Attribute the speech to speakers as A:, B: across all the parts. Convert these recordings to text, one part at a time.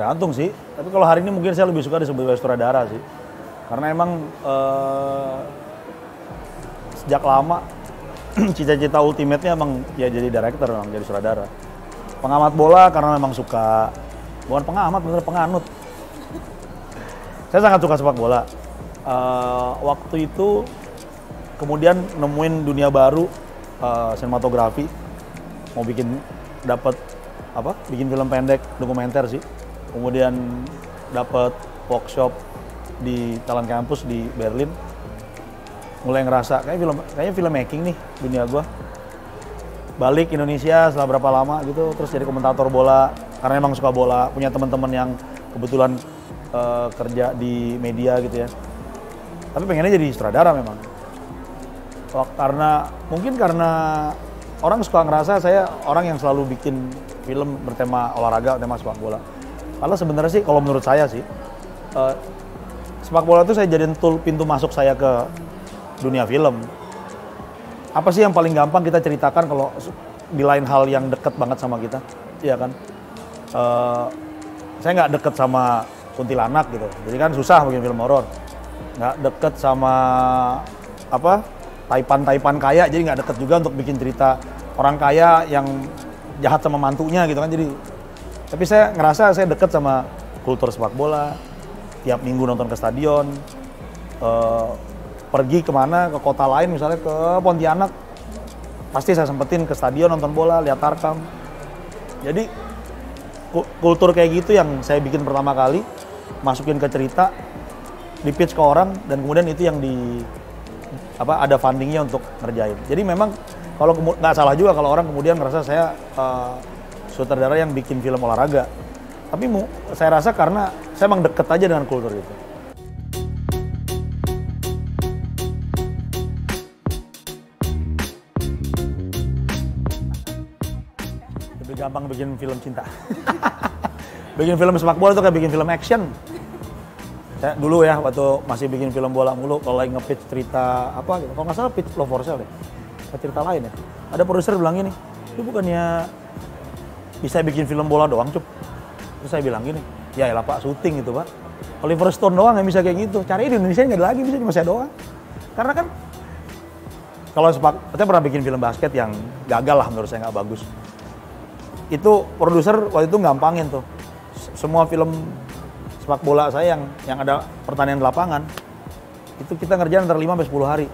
A: Tergantung sih. Tapi kalau hari ini mungkin saya lebih suka disebut sutradara sih. Karena emang sejak lama cita-cita ultimate-nya emang ya jadi director, emang jadi sutradara. Pengamat bola karena memang suka, bukan pengamat, bener penganut. Saya sangat suka sepak bola. Waktu itu kemudian nemuin dunia baru, sinematografi, mau bikin film pendek dokumenter sih. Kemudian dapat workshop di Talent Campus di Berlin. Mulai ngerasa kayaknya filmmaking nih dunia gua. Balik Indonesia setelah berapa lama gitu, terus jadi komentator bola karena emang suka bola, punya teman-teman yang kebetulan kerja di media gitu ya. Tapi pengennya jadi sutradara memang. Karena orang suka ngerasa saya orang yang selalu bikin film bertema olahraga, tema sepak bola. Kalau sebenarnya sih, kalau menurut saya sih, sepak bola itu saya jadiin pintu masuk saya ke dunia film. Apa sih yang paling gampang kita ceritakan kalau di lain hal yang deket banget sama kita, iya kan? Saya nggak deket sama kuntilanak gitu, jadi kan susah bikin film horor. Nggak deket sama taipan kaya, jadi nggak deket juga untuk bikin cerita orang kaya yang jahat sama mantunya gitu kan. Jadi, tapi saya ngerasa saya deket sama kultur sepak bola. Tiap minggu nonton ke stadion, pergi kemana, ke kota lain misalnya ke Pontianak, pasti saya sempetin ke stadion nonton bola, lihat tarkam. Jadi kultur kayak gitu yang saya bikin pertama kali, masukin ke cerita, di pitch ke orang, dan kemudian itu yang ada fundingnya untuk ngerjain. Jadi memang kalau nggak salah juga kalau orang kemudian ngerasa saya sutradara yang bikin film olahraga. Tapi saya rasa karena saya emang deket aja dengan kultur itu. Lebih gampang bikin film cinta. Bikin film sepak bola itu kayak bikin film action. Saya dulu ya waktu masih bikin film bola mulu, kalau lagi nge-pitch cerita apa gitu. Kalau nggak salah pitch Love for Sale deh. Cerita lain ya. Ada produser bilang gini, "Itu bukannya bisa bikin film bola doang, Cup?" Terus saya bilang gini, "Ya elah Pak, syuting gitu Pak. Oliver Stone doang yang bisa kayak gitu. Cari di Indonesia nggak ada lagi, bisa cuma saya doang." Karena kan kalau saya pernah bikin film basket yang gagal lah menurut saya, nggak bagus. Itu produser waktu itu gampangin tuh. Semua film sepak bola saya yang ada pertandingan di lapangan, itu kita ngerjain antara 5 sampai 10 hari.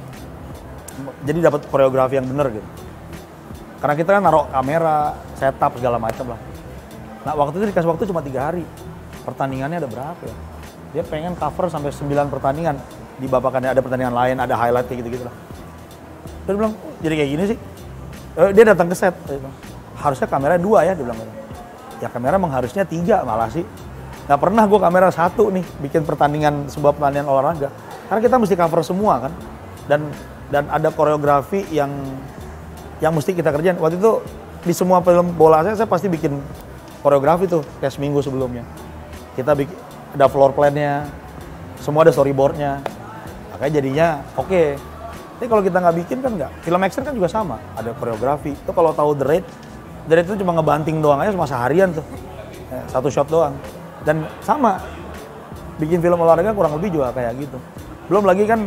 A: Jadi dapat koreografi yang bener gitu. Karena kita kan naruh kamera, setup segala macam lah. Nah waktu itu dikasih waktu cuma 3 hari. Pertandingannya ada berapa ya? Dia pengen cover sampai 9 pertandingan. Di babakannya ada pertandingan lain, ada highlight kayak gitu-gitu lah. Dia bilang, jadi kayak gini sih. Dia datang ke set. Dia bilang, harusnya kamera 2 ya, dia bilang. Ya kamera emang harusnya 3 malah sih. Nggak pernah gue kamera 1 nih bikin sebuah pertandingan olahraga. Karena kita mesti cover semua kan. Dan ada koreografi yang mesti kita kerjain. Waktu itu di semua film bola saya pasti bikin koreografi tuh kayak seminggu sebelumnya. Kita ada floor plan-nya, semua ada storyboard-nya. Makanya jadinya oke. Tapi kalau kita nggak bikin kan nggak. Film action kan juga sama, ada koreografi. Itu kalau tahu The Raid itu cuma ngebanting doang aja, cuma seharian tuh. 1 shot doang. Dan sama, bikin film olahraga kurang lebih juga kayak gitu. Belum lagi kan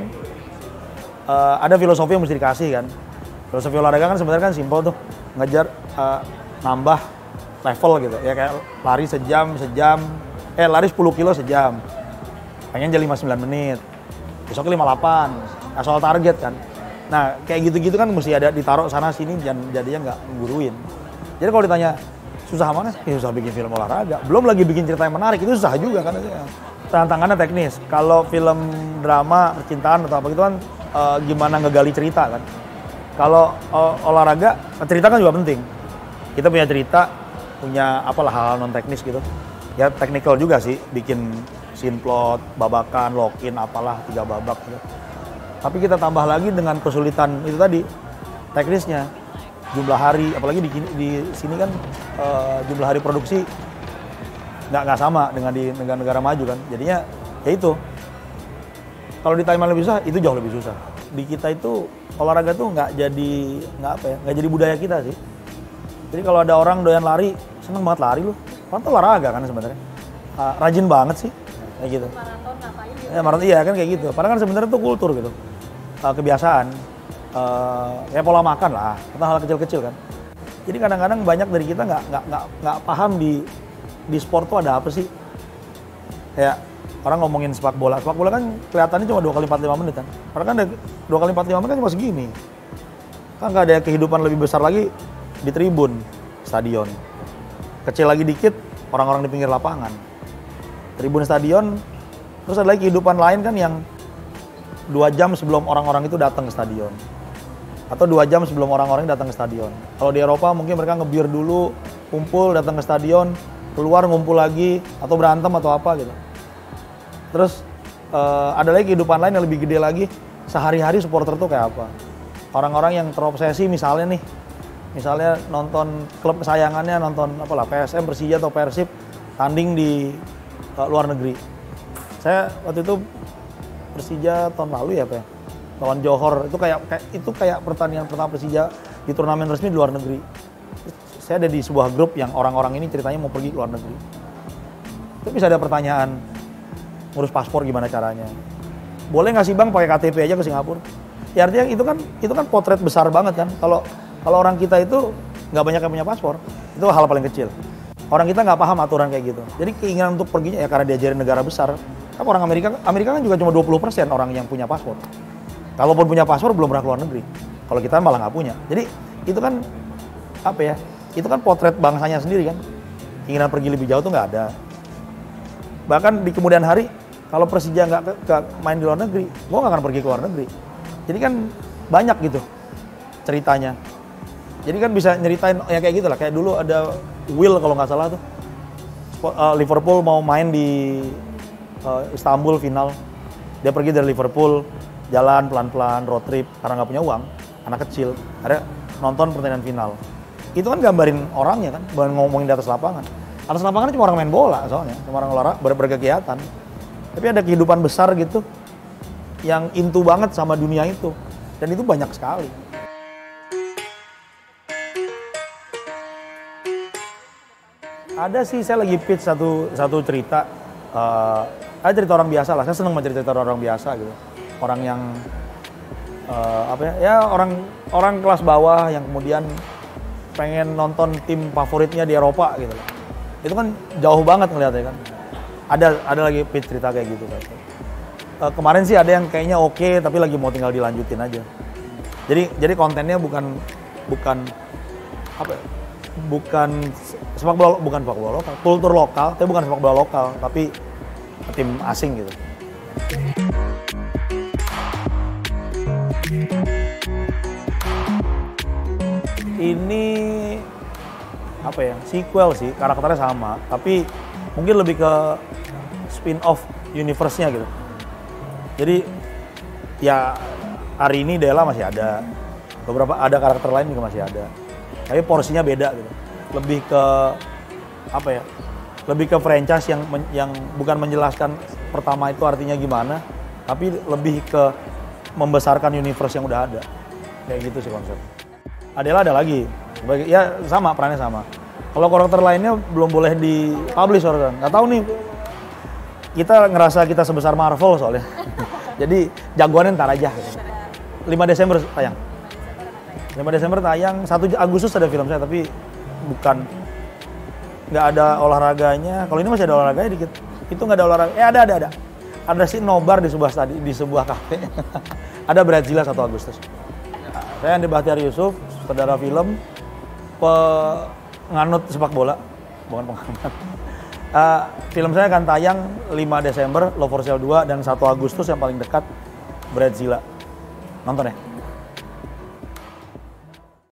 A: ada filosofi yang mesti dikasih kan. Filosofi olahraga kan sebenarnya kan simpel tuh, ngejar nambah level gitu. Ya kayak lari lari 10 kilo sejam. Pengen jadi 59 menit. Besoknya 58. Nah, soal target kan. Nah, kayak gitu-gitu kan mesti ada ditaruh sana sini dan jadinya nggak ngguruin. Jadi kalau ditanya susah mana? Ya susah bikin film olahraga. Belum lagi bikin cerita yang menarik, itu susah juga kan. Tantangannya teknis. Kalau film drama, percintaan atau apa gitu kan gimana ngegali cerita kan. Kalau olahraga, cerita kan juga penting. Kita punya cerita, punya apalah hal-hal non teknis gitu. Ya technical juga sih, bikin scene plot, babakan, lock-in, apalah 3 babak gitu. Tapi kita tambah lagi dengan kesulitan itu tadi, teknisnya. Jumlah hari, apalagi di sini kan jumlah hari produksi nggak sama dengan di negara-negara maju kan. Jadinya ya itu. Kalau di Thailand lebih susah, itu jauh lebih susah. Di kita itu olahraga tuh nggak jadi budaya kita sih. Jadi kalau ada orang doyan lari, seneng banget lari lu. Kan itu olahraga kan sebenarnya. rajin banget sih kayak gitu.
B: Maraton ngapain gitu?
A: Ya maraton iya kan kayak gitu. Padahal kan sebenarnya itu kultur gitu, kebiasaan, ya pola makan lah, atau hal kecil-kecil kan. Jadi kadang-kadang banyak dari kita nggak paham di sport tuh ada apa sih. Kayak orang ngomongin sepak bola kan kelihatannya cuma 2 kali 45 menit kan. Padahal kan 2 kali 45 menit kan cuma segini. Kan nggak ada kehidupan lebih besar lagi di tribun stadion. Kecil lagi dikit orang-orang di pinggir lapangan. Tribun stadion, terus ada lagi kehidupan lain kan yang 2 jam sebelum orang-orang itu datang ke stadion. Atau 2 jam sebelum orang-orang datang ke stadion. Kalau di Eropa mungkin mereka ngebir dulu, kumpul, datang ke stadion, keluar ngumpul lagi, atau berantem atau apa gitu. Terus ada lagi kehidupan lain yang lebih gede lagi, sehari-hari supporter tuh kayak apa. Orang-orang yang terobsesi misalnya nonton klub kesayangannya, nonton apalah PSM, Persija atau Persib tanding di luar negeri. Saya waktu itu Persija tahun lalu ya, Pak. Lawan Johor itu kayak pertandingan pertama Persija di turnamen resmi di luar negeri. Saya ada di sebuah grup yang orang-orang ini ceritanya mau pergi ke luar negeri. Itu bisa ada pertanyaan, ngurus paspor gimana caranya? Boleh nggak sih Bang pakai KTP aja ke Singapura? Ya artinya itu kan potret besar banget kan. Kalau orang kita itu nggak banyak yang punya paspor, itu hal paling kecil. Orang kita nggak paham aturan kayak gitu. Jadi keinginan untuk perginya ya karena diajarin negara besar. Kan orang Amerika kan juga cuma 20% orang yang punya paspor. Kalaupun punya paspor belum pernah keluar negeri. Kalau kita malah nggak punya. Jadi itu kan apa ya? Itu kan potret bangsanya sendiri kan. Keinginan pergi lebih jauh tuh nggak ada. Bahkan di kemudian hari kalau Persija nggak main di luar negeri, gue nggak akan pergi ke luar negeri. Jadi kan banyak gitu ceritanya. Jadi kan bisa nyeritain ya kayak gitu lah. Kayak dulu ada Will kalau nggak salah tuh. Liverpool mau main di Istanbul final. Dia pergi dari Liverpool, jalan pelan-pelan, road trip, karena nggak punya uang, anak kecil, ada nonton pertandingan final. Itu kan gambarin orangnya kan, bukan ngomongin di atas lapangan. Atas lapangan cuma orang main bola soalnya, cuma orang olahraga, berkegiatan. Tapi ada kehidupan besar gitu, yang into banget sama dunia itu. Dan itu banyak sekali. Ada sih, saya lagi pitch satu cerita. Ada cerita orang biasa lah, saya seneng cerita orang biasa gitu. Orang yang orang kelas bawah yang kemudian pengen nonton tim favoritnya di Eropa gitu loh. Itu kan jauh banget ngeliatnya kan. Ada lagi pitch cerita kayak gitu kan. Kemarin sih ada yang kayaknya oke tapi lagi mau tinggal dilanjutin aja. Jadi kontennya bukan sepak bola lokal, kultur lokal, tapi bukan sepak bola lokal, tapi tim asing gitu. Ini apa ya, sequel sih, karakternya sama, tapi mungkin lebih ke spin-off universe-nya gitu. Jadi ya hari ini Della masih ada, beberapa ada karakter lain juga masih ada, tapi porsinya beda gitu. Lebih ke apa ya? Lebih ke franchise yang bukan menjelaskan pertama itu artinya gimana, tapi lebih ke membesarkan universe yang udah ada. Kayak gitu sih konsep. Adela ada lagi, ya sama, perannya sama. Kalau karakter lainnya belum boleh di-publish orang, nggak tahu nih. Kita ngerasa kita sebesar Marvel soalnya. Jadi jagoannya ntar aja. 5 Desember tayang. 5 Desember tayang, 1 Agustus ada film saya, tapi nggak ada olahraganya. Kalau ini masih ada olahraganya dikit. Itu nggak ada olahraga. Ada. Ada sih nobar di sebuah kafe. Ada Bradzilla 1 Agustus. Saya Andi Bahtiar Yusuf, saudara film, penganut sepak bola, bukan pengamat. Film saya akan tayang 5 Desember, Love for Sale 2, dan 1 Agustus yang paling dekat, Bradzilla. Nonton ya.